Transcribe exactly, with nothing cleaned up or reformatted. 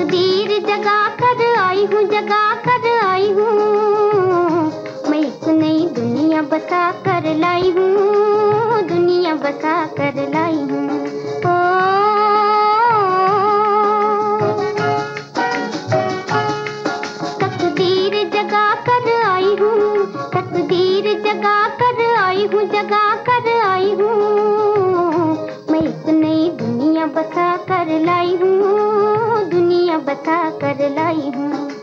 तकदीर जगा कर आई हूँ, जगा कर आई हूँ, मैं एक नई दुनिया बसा कर लाई हूँ, दुनिया बसा कर लाई हूँ। ओ तकदीर जगा कर आई हूँ, तकदीर जगा कर आई हूँ, जगा कर आई हूँ, मैं एक नई दुनिया बसा कर लाई हूँ, दुनिया बसा कर लाई हूँ।